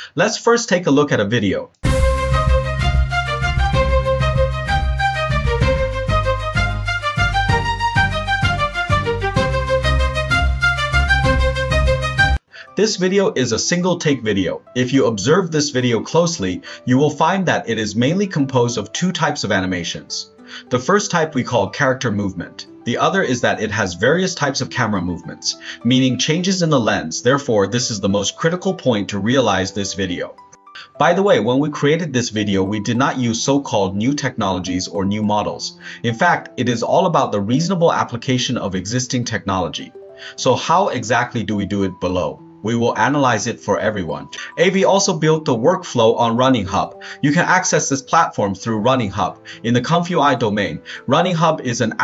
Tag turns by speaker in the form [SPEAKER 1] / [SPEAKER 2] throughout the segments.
[SPEAKER 1] Let's first take a look at a video. This video is a single take video. If you observe this video closely, you will find that it is mainly composed of two types of animations. The first type we call character movement. The other is that it has various types of camera movements, meaning changes in the lens. Therefore, this is the most critical point to realize this video. By the way, when we created this video, we did not use so-called new technologies or new models. In fact, it is all about the reasonable application of existing technology. So how exactly do we do it below? We will analyze it for everyone. AV also built the workflow on Running Hub. You can access this platform through Running Hub. In the ComfyUI domain, Running Hub is an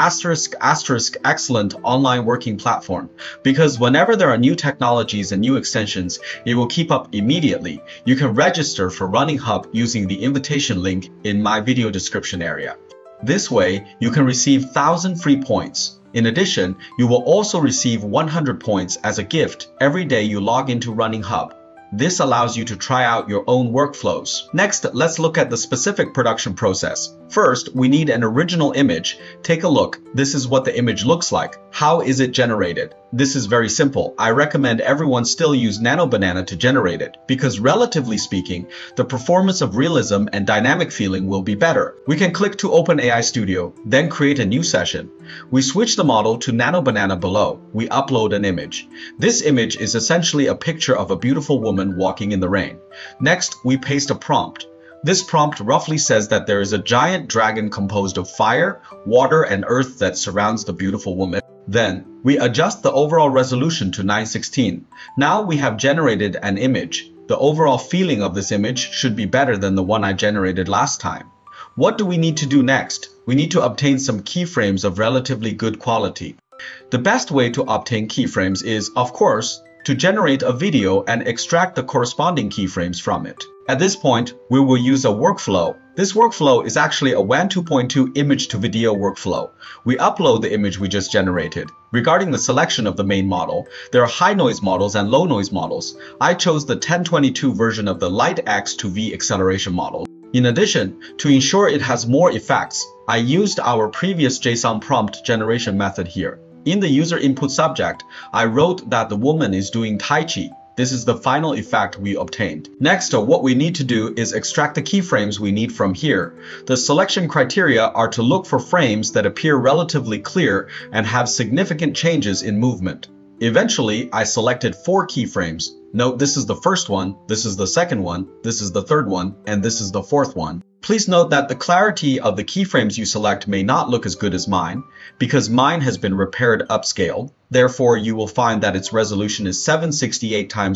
[SPEAKER 1] *** excellent online working platform because whenever there are new technologies and new extensions, it will keep up immediately. You can register for Running Hub using the invitation link in my video description area. This way, you can receive 1,000 free points. In addition, you will also receive 100 points as a gift every day you log into Running Hub. This allows you to try out your own workflows. Next, let's look at the specific production process. First, we need an original image. Take a look. This is what the image looks like. How is it generated? This is very simple. I recommend everyone still use NanoBanana to generate it because relatively speaking, the performance of realism and dynamic feeling will be better. We can click to open AI Studio, then create a new session. We switch the model to NanoBanana below. We upload an image. This image is essentially a picture of a beautiful woman walking in the rain. Next, we paste a prompt. This prompt roughly says that there is a giant dragon composed of fire, water, and earth that surrounds the beautiful woman. Then, we adjust the overall resolution to 916. Now we have generated an image. The overall feeling of this image should be better than the one I generated last time. What do we need to do next? We need to obtain some keyframes of relatively good quality. The best way to obtain keyframes is, of course, to generate a video and extract the corresponding keyframes from it. At this point, we will use a workflow. This workflow is actually a WAN 2.2 image to video workflow. We upload the image we just generated. Regarding the selection of the main model, there are high noise models and low noise models. I chose the 1022 version of the Light X to V acceleration model. In addition, to ensure it has more effects, I used our previous JSON prompt generation method here. In the user input subject, I wrote that the woman is doing Tai Chi. This is the final effect we obtained. Next, what we need to do is extract the keyframes we need from here. The selection criteria are to look for frames that appear relatively clear and have significant changes in movement. Eventually, I selected 4 keyframes. Note this is the first one, this is the second one, this is the third one, and this is the fourth one. Please note that the clarity of the keyframes you select may not look as good as mine, because mine has been repaired upscale. Therefore, you will find that its resolution is 768 x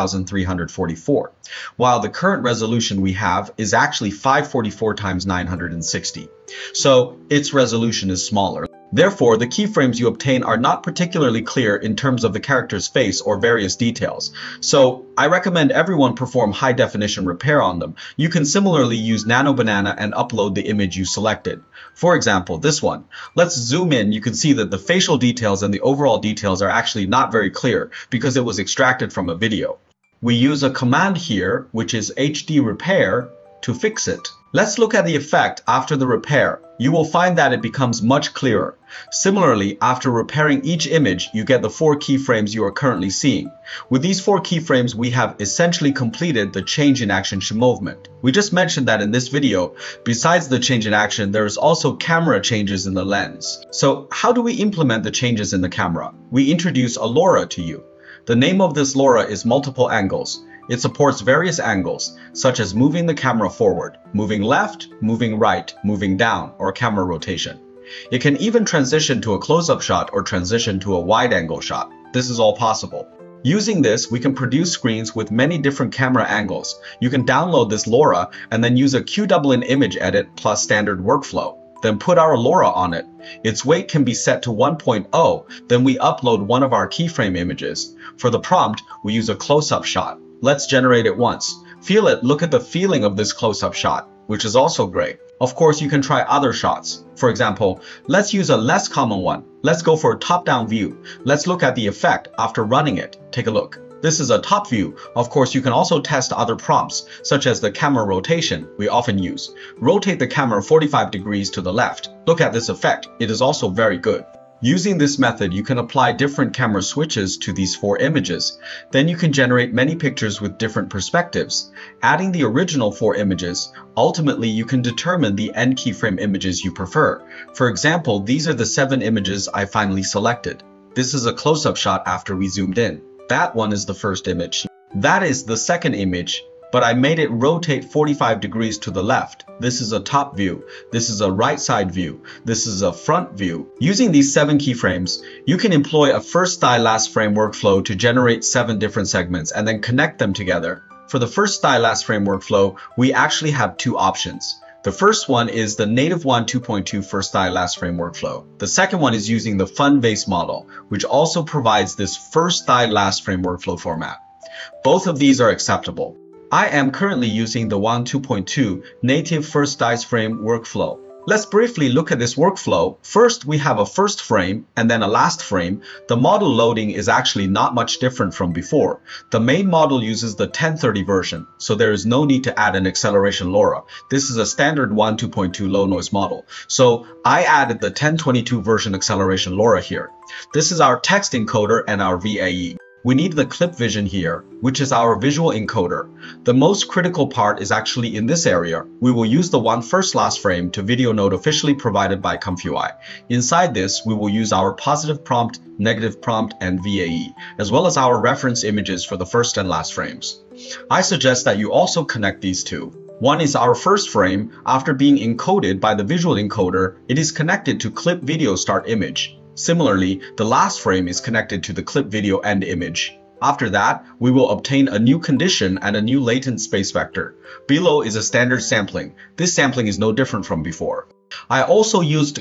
[SPEAKER 1] 1344, while the current resolution we have is actually 544 x 960. So, its resolution is smaller. Therefore, the keyframes you obtain are not particularly clear in terms of the character's face or various details. So, I recommend everyone perform high-definition repair on them. You can similarly use NanoBanana and upload the image you selected. For example, this one. Let's zoom in. You can see that the facial details and the overall details are actually not very clear because it was extracted from a video. We use a command here, which is HD repair, to fix it. Let's look at the effect after the repair. You will find that it becomes much clearer. Similarly, after repairing each image, you get the 4 keyframes you are currently seeing. With these 4 keyframes, we have essentially completed the change in action movement. We just mentioned that in this video, besides the change in action, there is also camera changes in the lens. So how do we implement the changes in the camera? We introduce a LoRA to you. The name of this LoRA is multiple angles. It supports various angles, such as moving the camera forward, moving left, moving right, moving down, or camera rotation. It can even transition to a close-up shot or transition to a wide-angle shot. This is all possible. Using this, we can produce screens with many different camera angles. You can download this LoRA and then use a QDoublin image edit plus standard workflow. Then put our LoRA on it. Its weight can be set to 1.0, then we upload one of our keyframe images. For the prompt, we use a close-up shot. Let's generate it once. Feel it, look at the feeling of this close-up shot, which is also great. Of course, you can try other shots. For example, let's use a less common one. Let's go for a top-down view. Let's look at the effect after running it. Take a look. This is a top view. Of course, you can also test other prompts, such as the camera rotation we often use. Rotate the camera 45 degrees to the left. Look at this effect. It is also very good. Using this method, you can apply different camera switches to these 4 images. Then you can generate many pictures with different perspectives. Adding the original 4 images, ultimately you can determine the end keyframe images you prefer. For example, these are the 7 images I finally selected. This is a close-up shot after we zoomed in. That one is the first image. That is the second image, but I made it rotate 45 degrees to the left. This is a top view. This is a right side view. This is a front view. Using these 7 keyframes, you can employ a first style last frame workflow to generate 7 different segments and then connect them together. For the first style last frame workflow, we actually have 2 options. The first one is the native 2.2 first style last frame workflow. The second one is using the fun vase model, which also provides this first style last frame workflow format. Both of these are acceptable. I am currently using the 2.2 native first style frame workflow. Let's briefly look at this workflow. First, we have a first frame and then a last frame. The model loading is actually not much different from before. The main model uses the 1030 version, so there is no need to add an acceleration LoRa. This is a standard 2.2 low noise model. So I added the 1022 version acceleration LoRa here. This is our text encoder and our VAE. We need the clip vision here, which is our visual encoder. The most critical part is actually in this area. We will use the first last frame to video node officially provided by ComfyUI. Inside this, we will use our positive prompt, negative prompt, and VAE, as well as our reference images for the first and last frames. I suggest that you also connect these two. One is our first frame. After being encoded by the visual encoder, it is connected to clip video start image. Similarly, the last frame is connected to the clip video end image. After that, we will obtain a new condition and a new latent space vector. Below is a standard sampling. This sampling is no different from before. I also used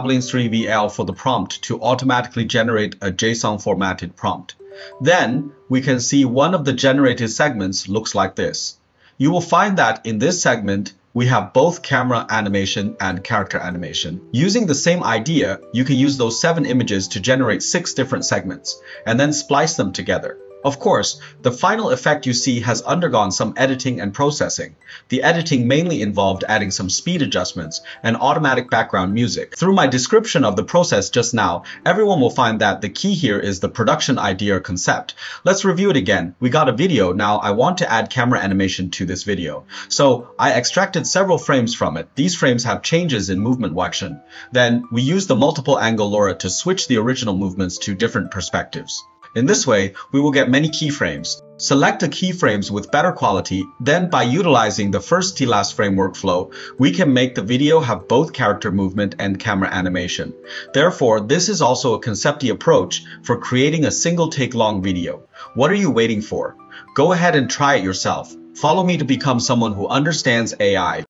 [SPEAKER 1] QW3VL for the prompt to automatically generate a JSON formatted prompt. Then, we can see one of the generated segments looks like this. You will find that in this segment, we have both camera animation and character animation. Using the same idea, you can use those 7 images to generate 6 different segments, and then splice them together. Of course, the final effect you see has undergone some editing and processing. The editing mainly involved adding some speed adjustments and automatic background music. Through my description of the process just now, everyone will find that the key here is the production idea or concept. Let's review it again. We got a video. Now I want to add camera animation to this video. So I extracted several frames from it. These frames have changes in movement action. Then we use the multiple angle LoRa to switch the original movements to different perspectives. In this way, we will get many keyframes. Select the keyframes with better quality, then by utilizing the first to last frame workflow, we can make the video have both character movement and camera animation. Therefore, this is also a concepty approach for creating a single take long video. What are you waiting for? Go ahead and try it yourself. Follow me to become someone who understands AI.